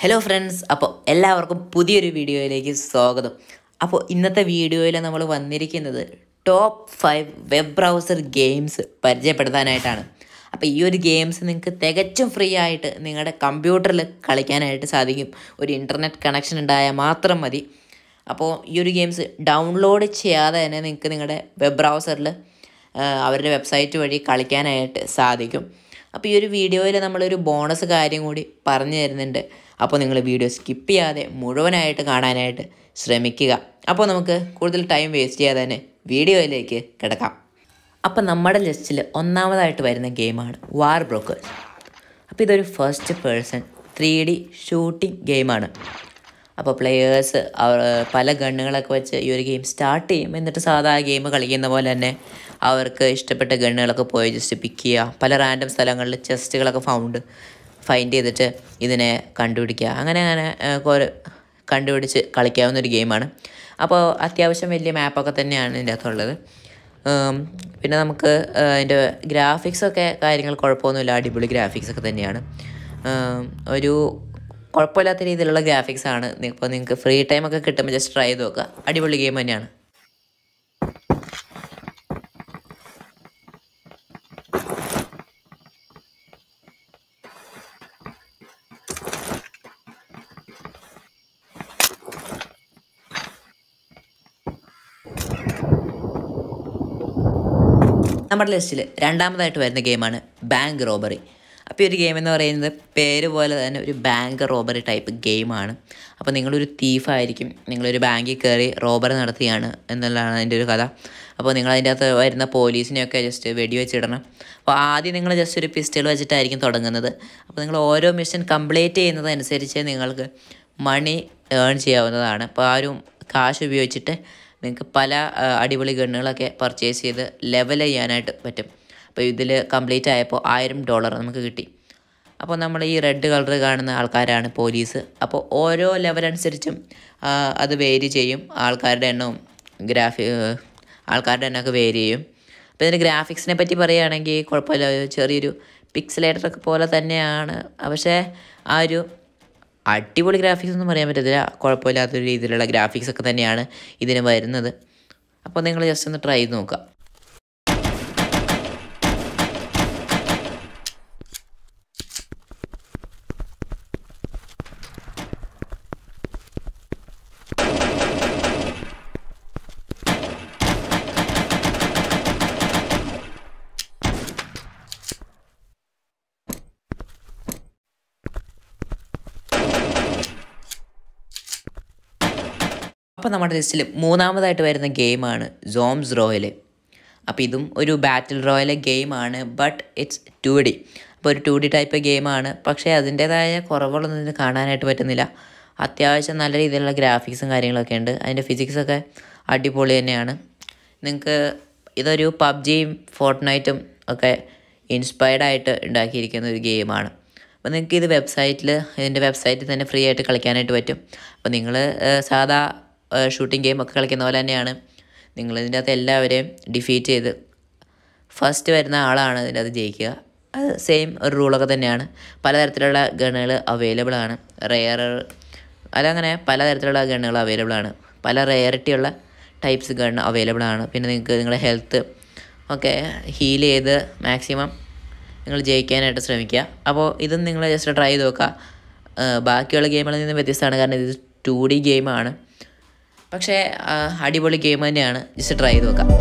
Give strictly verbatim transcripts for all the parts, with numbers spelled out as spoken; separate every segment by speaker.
Speaker 1: Hello friends, അപ്പോൾ എല്ലാവർക്കും പുതിയൊരു വീഡിയോയിലേക്ക് സ്വാഗതം. അപ്പോൾ ഇന്നത്തെ വീഡിയോയിൽ നമ്മൾ വന്നിരിക്കുന്നത് top five web browser games പരിചയപ്പെടുത്താനായിട്ടാണ്. അപ്പോൾ ഈ ഒരു ഗെയിംസ് നിങ്ങൾക്ക് തികച്ചും ഫ്രീ ആയിട്ട് നിങ്ങളുടെ കമ്പ്യൂട്ടറിൽ കളിക്കാനായിട്ട് സാധിക്കും. ഒരു ഇൻ്റർനെറ്റ് കണക്ഷൻ ഉണ്ടായാൽ മാത്രം മതി. അപ്പോൾ ഈ ഒരു ഗെയിംസ് ഡൗൺലോഡ് ചെയ്യാതെ തന്നെ നിങ്ങൾക്ക് നിങ്ങളുടെ വെബ് ബ്രൗസറിൽ അവരുടെ വെബ്സൈറ്റ് വഴി കളിക്കാനായിട്ട് സാധിക്കും. അപ്പോൾ ഈ ഒരു വീഡിയോയിൽ നമ്മളൊരു ബോണസ് കാര്യം കൂടി പറഞ്ഞു തരുന്നുണ്ട്. അപ്പോൾ നിങ്ങൾ വീഡിയോ സ്കിപ്പ് ചെയ്യാതെ മുഴുവനായിട്ട് കാണാനായിട്ട് ശ്രമിക്കുക. അപ്പോൾ നമുക്ക് കൂടുതൽ ടൈം വേസ്റ്റ് ചെയ്യാതെ തന്നെ വീഡിയോയിലേക്ക് കിടക്കാം. അപ്പോൾ നമ്മുടെ ലിസ്റ്റിൽ ഒന്നാമതായിട്ട് വരുന്ന ഗെയിമാണ് വാർ ബ്രോക്കേഴ്സ്. അപ്പോൾ ഇതൊരു first person three D shooting ഗെയിമാണ്. അപ്പോൾ പ്ലെയേഴ്സ് പല ഗണ്ണുകളൊക്കെ വെച്ച് ഈ ഒരു ഗെയിം സ്റ്റാർട്ട് ചെയ്യും. എന്നിട്ട് സാധാ ഗെയിം കളിക്കുന്ന പോലെ തന്നെ അവർക്ക് ഇഷ്ടപ്പെട്ട ഗണ്ണുകളൊക്കെ പോയി ജസ്റ്റ് പിക്ക് ചെയ്യുക. പല റാൻഡം സ്ഥലങ്ങളിൽ ചെസ്റ്റുകളൊക്കെ ഫൗണ്ട് ഫൈൻഡ് ചെയ്തിട്ട് ഇതിനെ കണ്ടുപിടിക്കുക. അങ്ങനെ അങ്ങനെ കുറേ കണ്ടുപിടിച്ച് കളിക്കാവുന്ന ഒരു ഗെയിമാണ്. അപ്പോൾ അത്യാവശ്യം വലിയ മാപ്പൊക്കെ തന്നെയാണ് ഇതിൻ്റെ അകത്തുള്ളത്. പിന്നെ നമുക്ക് അതിൻ്റെ ഗ്രാഫിക്സൊക്കെ കാര്യങ്ങൾ കുഴപ്പമൊന്നുമില്ല, അടിപൊളി ഗ്രാഫിക്സൊക്കെ തന്നെയാണ്. ഒരു കുഴപ്പമില്ലാത്ത രീതിയിലുള്ള ഗ്രാഫിക്സാണ്. ഇപ്പോൾ നിങ്ങൾക്ക് ഫ്രീ ടൈമൊക്കെ കിട്ടുമ്പോൾ ജസ്റ്റ് ട്രൈ ചെയ്ത് നോക്കുക. അടിപൊളി ഗെയിം തന്നെയാണ്. നമ്മുടെ ലിസ്റ്റിൽ രണ്ടാമതായിട്ട് വരുന്ന ഗെയിമാണ് ബാങ്ക് റോബറി. അപ്പോൾ ഈ ഒരു ഗെയിം എന്ന് പറയുന്നത് പേര് പോലെ തന്നെ ഒരു ബാങ്ക് റോബറി ടൈപ്പ് ഗെയിമാണ്. അപ്പോൾ നിങ്ങളൊരു തീഫായിരിക്കും, നിങ്ങളൊരു ബാങ്കിൽ കയറി റോബറി നടത്തുകയാണ് എന്നുള്ളതാണ് അതിൻ്റെ ഒരു കഥ. അപ്പോൾ നിങ്ങൾ അതിൻ്റെ അകത്ത് വരുന്ന പോലീസിനെയൊക്കെ ജസ്റ്റ് വെടിവെച്ചിടണം. അപ്പോൾ ആദ്യം നിങ്ങൾ ജസ്റ്റ് ഒരു പിസ്റ്റൾ വെച്ചിട്ടായിരിക്കും തുടങ്ങുന്നത്. അപ്പോൾ നിങ്ങൾ ഓരോ മിഷൻ കംപ്ലീറ്റ് ചെയ്യുന്നതനുസരിച്ച് നിങ്ങൾക്ക് മണി ഏൺ ചെയ്യാവുന്നതാണ്. അപ്പോൾ ആ ഒരു കാശ് ഉപയോഗിച്ചിട്ട് നിങ്ങൾക്ക് പല അടിപൊളി ഗണ്ണുകളൊക്കെ പർച്ചേസ് ചെയ്ത് ലെവൽ ചെയ്യാനായിട്ട് പറ്റും. അപ്പോൾ ഇതിൽ കംപ്ലീറ്റ് ആയപ്പോൾ ആയിരം ഡോളർ നമുക്ക് കിട്ടി. അപ്പോൾ നമ്മൾ ഈ റെഡ് കളർ കാണുന്ന ആൾക്കാരാണ് പോലീസ്. അപ്പോൾ ഓരോ ലെവൽ അനുസരിച്ചും അത് വേരി ചെയ്യും. ആൾക്കാരുടെ എണ്ണവും ഗ്രാഫി ആൾക്കാരുടെ എണ്ണമൊക്കെ വേരി ചെയ്യും. അപ്പോൾ ഇതിൻ്റെ ഗ്രാഫിക്സിനെ പറ്റി പറയുകയാണെങ്കിൽ കുഴപ്പമില്ല, ചെറിയൊരു പിക്സലേറ്ററൊക്കെ പോലെ തന്നെയാണ്. പക്ഷേ ആ ഒരു അടിപൊളി ഗ്രാഫിക്സ് ഒന്നും പറയാൻ പറ്റത്തില്ല, കുഴപ്പമില്ലാത്തൊരു രീതിയിലുള്ള ഗ്രാഫിക്സ് ഒക്കെ തന്നെയാണ് ഇതിന് വരുന്നത്. അപ്പോൾ നിങ്ങൾ ജസ്റ്റ് ഒന്ന് ട്രൈ ചെയ്ത് നോക്കുക. അപ്പോൾ നമ്മുടെ ലിസ്റ്റിൽ മൂന്നാമതായിട്ട് വരുന്ന ഗെയിമാണ് സോംബ്സ് റോയൽ. അപ്പോൾ ഇതും ഒരു ബാറ്റിൽ റോയൽ ഗെയിമാണ്, ബട്ട് ഇറ്റ്സ് ടു ഡി. അപ്പോൾ ഒരു ടു ഡി ടൈപ്പ് ഗെയിമാണ്. പക്ഷേ അതിൻ്റേതായ കുറവുകളൊന്നും ഇതിന് കാണാനായിട്ട് പറ്റുന്നില്ല. അത്യാവശ്യം നല്ല രീതിയിലുള്ള ഗ്രാഫിക്സും കാര്യങ്ങളൊക്കെ ഉണ്ട്. അതിൻ്റെ ഫിസിക്സൊക്കെ അടിപൊളി തന്നെയാണ്. നിങ്ങൾക്ക് ഇതൊരു പബ്ജിയും ഫോർട്ട്നൈറ്റും ഒക്കെ ഇൻസ്പയർഡ് ആയിട്ട് ഉണ്ടാക്കിയിരിക്കുന്ന ഒരു ഗെയിമാണ്. അപ്പോൾ നിങ്ങൾക്ക് ഇത് വെബ്സൈറ്റിൽ ഇതിൻ്റെ വെബ്സൈറ്റിൽ തന്നെ ഫ്രീ ആയിട്ട് കളിക്കാനായിട്ട് പറ്റും. അപ്പോൾ നിങ്ങൾ സാധാ ഷൂട്ടിംഗ് ഗെയിം ഒക്കെ കളിക്കുന്ന പോലെ തന്നെയാണ്. നിങ്ങളിതിൻ്റെ അകത്ത് എല്ലാവരെയും ഡിഫീറ്റ് ചെയ്ത് ഫസ്റ്റ് വരുന്ന ആളാണ് ഇതിൻ്റെ അകത്ത് ജയിക്കുക. അത് സെയിം ഒരു റൂളൊക്കെ തന്നെയാണ്. പലതരത്തിലുള്ള ഗണ്ണുകൾ അവൈലബിൾ ആണ്. റെയർ അതങ്ങനെ പലതരത്തിലുള്ള ഗണ്ണുകൾ അവൈലബിൾ ആണ്. പല റെയറിറ്റിയുള്ള ടൈപ്സ് ഗണ്ണ് അവൈലബിൾ ആണ്. പിന്നെ നിങ്ങൾക്ക് നിങ്ങളുടെ ഹെൽത്ത് ഒക്കെ ഹീൽ ചെയ്ത് മാക്സിമം നിങ്ങൾ ജയിക്കാനായിട്ട് ശ്രമിക്കുക. അപ്പോൾ ഇതും നിങ്ങൾ ജസ്റ്റ് ട്രൈ ചെയ്ത് നോക്കുക. ബാക്കിയുള്ള ഗെയിമുകളിൽ നിന്ന് വ്യത്യസ്തമാണ്, കാരണം ഇത് ടു ഡി ഗെയിമാണ്. പക്ഷേ അടിപൊളി ഗെയിം തന്നെയാണ്, ജസ്റ്റ് ട്രൈ ചെയ്ത് നോക്കാം.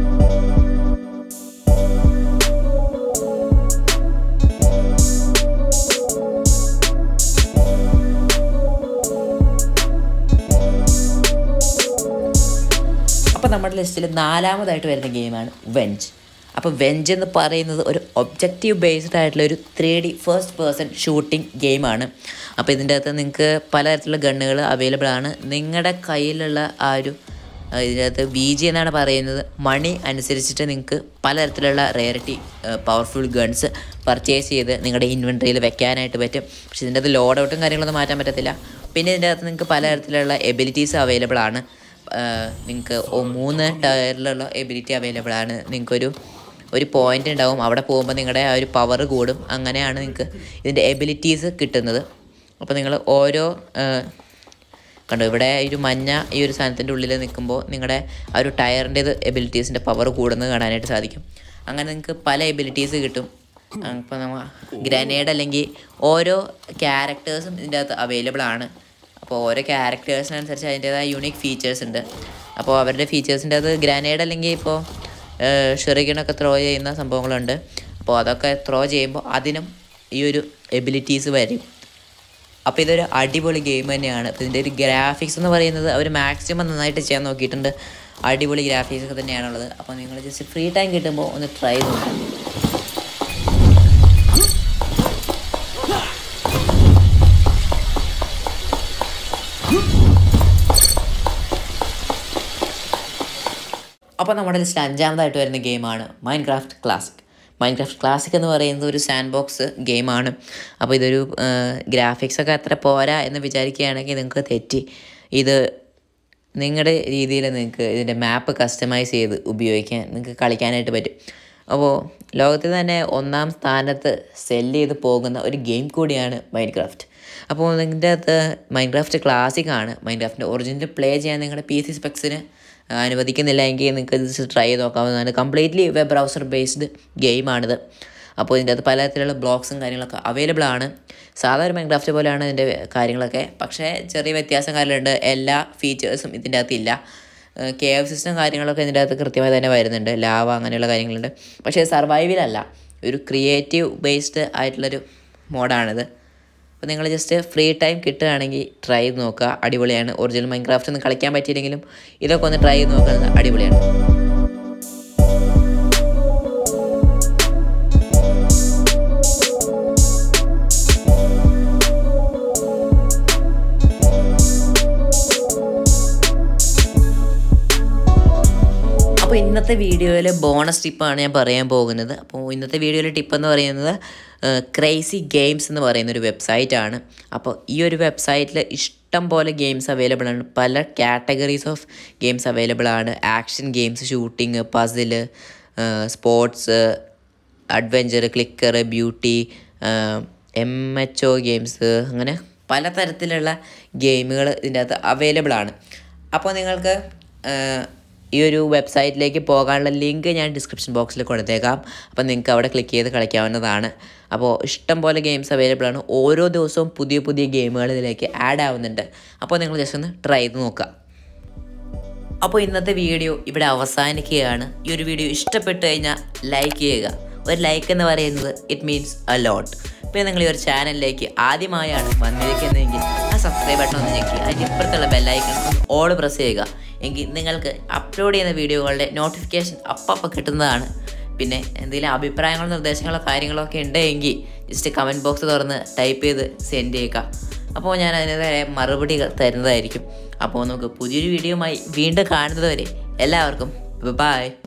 Speaker 1: അപ്പോൾ നമ്മുടെ ലിസ്റ്റിൽ നാലാമതായിട്ട് വരുന്ന ഗെയിമാണ് വെഞ്ച്. അപ്പോൾ വെഞ്ച് എന്ന് പറയുന്നത് ഒരു ഒബ്ജക്റ്റീവ് ബേസ്ഡ് ആയിട്ടുള്ള ഒരു three D first person shooting ഗെയിമാണ്. അപ്പോൾ ഇതിൻ്റെ അകത്ത് നിങ്ങൾക്ക് പലതരത്തിലുള്ള ഗണ്ണുകൾ അവൈലബിൾ ആണ്. നിങ്ങളുടെ കയ്യിലുള്ള ആ ഒരു ഇതിൻ്റെ അകത്ത് വി ജി എന്നാണ് പറയുന്നത്, മണി അനുസരിച്ചിട്ട് നിങ്ങൾക്ക് പലതരത്തിലുള്ള റെയറിറ്റി പവർഫുൾ ഗൺസ് പർച്ചേസ് ചെയ്ത് നിങ്ങളുടെ ഇൻവെൻട്രിയിൽ വെക്കാനായിട്ട് പറ്റും. പക്ഷേ ഇതിൻ്റെ അകത്ത് ലോഡ് ഔട്ടും കാര്യങ്ങളൊന്നും മാറ്റാൻ പറ്റത്തില്ല. പിന്നെ ഇതിൻ്റെ അകത്ത് നിങ്ങൾക്ക് പലതരത്തിലുള്ള എബിലിറ്റീസ് അവൈലബിൾ ആണ്. നിങ്ങൾക്ക് മൂന്ന് ടയറിലുള്ള എബിലിറ്റി അവൈലബിൾ ആണ്. നിങ്ങൾക്കൊരു ഒരു പോയിൻ്റ് ഉണ്ടാവും, അവിടെ പോകുമ്പോൾ നിങ്ങളുടെ ആ ഒരു പവർ കൂടും. അങ്ങനെയാണ് നിങ്ങൾക്ക് ഇതിൻ്റെ എബിലിറ്റീസ് കിട്ടുന്നത്. അപ്പോൾ നിങ്ങൾ ഓരോ കണ്ടോ ഇവിടെ ഒരു മഞ്ഞ ഈ ഒരു സാധനത്തിൻ്റെ ഉള്ളിൽ നിൽക്കുമ്പോൾ നിങ്ങളുടെ ആ ഒരു ടയറിൻ്റേത് എബിലിറ്റീസിൻ്റെ പവർ കൂടുന്നത് കാണാനായിട്ട് സാധിക്കും. അങ്ങനെ നിങ്ങൾക്ക് പല എബിലിറ്റീസ് കിട്ടും. ഇപ്പോൾ നമ്മൾ ഗ്രനേഡ് അല്ലെങ്കിൽ ഓരോ ക്യാരക്ടേഴ്സും ഇതിൻ്റെ അകത്ത് അവൈലബിൾ ആണ്. അപ്പോൾ ഓരോ ക്യാരക്ടേഴ്സിനനുസരിച്ച് അതിൻ്റേതായ യൂണിക് ഫീച്ചേഴ്സ് ഉണ്ട്. അപ്പോൾ അവരുടെ ഫീച്ചേഴ്സിൻ്റെ അത് ഗ്രനേഡ് അല്ലെങ്കിൽ ഇപ്പോൾ ഷെറിഗണൊക്കെ ത്രോ ചെയ്യുന്ന സംഭവങ്ങളുണ്ട്. അപ്പോൾ അതൊക്കെ ത്രോ ചെയ്യുമ്പോൾ അതിനും ഈ ഒരു എബിലിറ്റീസ് വരും. അപ്പോൾ ഇതൊരു അടിപൊളി ഗെയിം തന്നെയാണ്. അപ്പോൾ ഇതിൻ്റെ ഒരു ഗ്രാഫിക്സ് എന്ന് പറയുന്നത് അവർ മാക്സിമം നന്നായിട്ട് ചെയ്യാൻ നോക്കിയിട്ടുണ്ട്. അടിപൊളി ഗ്രാഫിക്സ് ഒക്കെ തന്നെയാണുള്ളത്. അപ്പോൾ നിങ്ങൾ ജസ്റ്റ് ഫ്രീ ടൈം കിട്ടുമ്പോൾ ഒന്ന് ട്രൈ നോക്കാം. അപ്പോൾ നമ്മുടെ ലിസ്റ്റ് അഞ്ചാമതായിട്ട് വരുന്ന ഗെയിമാണ് മൈൻക്രാഫ്റ്റ് ക്ലാസിക്. മൈൻക്രാഫ്റ്റ് ക്ലാസിക് എന്ന് പറയുന്നത് ഒരു സാൻഡ് ബോക്സ് ഗെയിമാണ്. അപ്പോൾ ഇതൊരു ഗ്രാഫിക്സൊക്കെ അത്ര പോരാ എന്ന് വിചാരിക്കുകയാണെങ്കിൽ നിങ്ങൾക്ക് തെറ്റി. ഇത് നിങ്ങളുടെ രീതിയിൽ നിങ്ങൾക്ക് ഇതിൻ്റെ മാപ്പ് കസ്റ്റമൈസ് ചെയ്ത് ഉപയോഗിക്കാൻ നിങ്ങൾക്ക് കളിക്കാനായിട്ട് പറ്റും. അപ്പോൾ ലോകത്തിൽ തന്നെ ഒന്നാം സ്ഥാനത്ത് സെല്ല് ചെയ്ത് പോകുന്ന ഒരു ഗെയിം കൂടിയാണ് മൈൻക്രാഫ്റ്റ്. അപ്പോൾ നിങ്ങളുടെ അകത്ത് മൈൻക്രാഫ്റ്റ് ക്ലാസിക് ആണ്. മൈൻക്രാഫ്റ്റിൻ്റെ ഒറിജിനൽ പ്ലേ ചെയ്യാൻ നിങ്ങളുടെ പി സി സ്പെക്സിന് അനുവദിക്കുന്നില്ല എങ്കിൽ നിങ്ങൾക്ക് ഇത് ട്രൈ ചെയ്ത് നോക്കാവുന്നതാണ്. കംപ്ലീറ്റ്ലി വെബ് ബ്രൗസർ ബേസ്ഡ് ഗെയിമാണിത്. അപ്പോൾ ഇതിൻ്റെ അകത്ത് പലതരത്തിലുള്ള ബ്ലോക്സും കാര്യങ്ങളൊക്കെ അവൈലബിൾ ആണ്. സാധാരണ മൈൻക്രാഫ്റ്റ് പോലെയാണ് ഇതിൻ്റെ കാര്യങ്ങളൊക്കെ, പക്ഷേ ചെറിയ വ്യത്യാസം കാര്യങ്ങളുണ്ട്. എല്ലാ ഫീച്ചേഴ്സും ഇതിൻ്റെ അകത്തില്ല. കേവ് സിസ്റ്റം കാര്യങ്ങളൊക്കെ ഇതിൻ്റെ അകത്ത് കൃത്യമായി തന്നെ വരുന്നുണ്ട്. ലാവ അങ്ങനെയുള്ള കാര്യങ്ങളുണ്ട്. പക്ഷേ സർവൈവലല്ല, ഒരു ക്രിയേറ്റീവ് ബേസ്ഡ് ആയിട്ടുള്ളൊരു മോഡാണിത്. അപ്പോൾ നിങ്ങൾ ജസ്റ്റ് ഫ്രീ ടൈം കിട്ടുകയാണെങ്കിൽ ട്രൈ ചെയ്ത് നോക്കുക. അടിപൊളിയാണ്. ഒറിജിനൽ മൈൻക്രാഫ്റ്റ് ഒന്നും കളിക്കാൻ പറ്റിയില്ലെങ്കിലും ഇതൊക്കെ ഒന്ന് ട്രൈ ചെയ്ത് നോക്കുന്നത് അടിപൊളിയാണ്. അപ്പോൾ ഇന്നത്തെ വീഡിയോയിൽ ബോണസ് ടിപ്പാണ് ഞാൻ പറയാൻ പോകുന്നത്. അപ്പോൾ ഇന്നത്തെ വീഡിയോയിലെ ടിപ്പ് എന്ന് പറയുന്നത് ക്രേസി ഗെയിംസ് എന്ന് പറയുന്ന ഒരു വെബ്സൈറ്റാണ്. അപ്പോൾ ഈ ഒരു വെബ്സൈറ്റിൽ ഇഷ്ടം പോലെ ഗെയിംസ് അവൈലബിൾ ആണ്. പല കാറ്റഗറീസ് ഓഫ് ഗെയിംസ് അവൈലബിൾ ആണ്. Action games, shooting, puzzle, sports, adventure, clicker, beauty, M H O games, അങ്ങനെ പലതരത്തിലുള്ള ഗെയിമുകൾ ഇതിൻ്റെ അകത്ത് അവൈലബിൾ ആണ്. അപ്പോൾ നിങ്ങൾക്ക് ഈ ഒരു വെബ്സൈറ്റിലേക്ക് പോകാനുള്ള ലിങ്ക് ഞാൻ ഡിസ്ക്രിപ്ഷൻ ബോക്സിൽ കൊടുത്തേക്കാം. അപ്പോൾ നിങ്ങൾക്ക് അവിടെ ക്ലിക്ക് ചെയ്ത് കളിക്കാവുന്നതാണ്. അപ്പോൾ ഇഷ്ടം പോലെ ഗെയിംസ് അവൈലബിൾ ആണ്. ഓരോ ദിവസവും പുതിയ പുതിയ ഗെയിമുകൾ ഇതിലേക്ക് ആഡ് ആവുന്നുണ്ട്. അപ്പോൾ നിങ്ങൾ ജസ്റ്റ് ഒന്ന് ട്രൈ ചെയ്ത് നോക്കുക. അപ്പോൾ ഇന്നത്തെ വീഡിയോ ഇവിടെ അവസാനിക്കുകയാണ്. ഈ ഒരു വീഡിയോ ഇഷ്ടപ്പെട്ട് കഴിഞ്ഞാൽ ലൈക്ക് ചെയ്യുക. ഒരു ലൈക്ക് എന്ന് പറയുന്നത് ഇറ്റ് മീൻസ് എ ലോട്ട്. പിന്നെ നിങ്ങൾ ഈ ഒരു ചാനലിലേക്ക് ആദ്യമായാണ് വന്നിരിക്കുന്നതെങ്കിൽ ആ സബ്സ്ക്രൈബ് ബട്ടൺ ഒന്ന് ഞെക്കി അതിൻ്റെ ഇപ്പുറത്തുള്ള ബെല്ലൈക്കൺ ഓൾ പ്രസ് ചെയ്യുക. എങ്കിൽ നിങ്ങൾക്ക് അപ്ലോഡ് ചെയ്യുന്ന വീഡിയോകളുടെ നോട്ടിഫിക്കേഷൻ അപ്പം കിട്ടുന്നതാണ്. പിന്നെ എന്തെങ്കിലും അഭിപ്രായങ്ങളോ നിർദ്ദേശങ്ങളോ കാര്യങ്ങളോ ഒക്കെ ഉണ്ടെങ്കിൽ ജസ്റ്റ് കമൻറ്റ് ബോക്സ് തുറന്ന് ടൈപ്പ് ചെയ്ത് സെൻഡ് ചെയ്യുക. അപ്പോൾ ഞാൻ അതിൻ്റെതായ മറുപടി തരുന്നതായിരിക്കും. അപ്പോൾ നമുക്ക് പുതിയൊരു വീഡിയോയുമായി വീണ്ടും കാണുന്നത് വരെ എല്ലാവർക്കും ബൈ.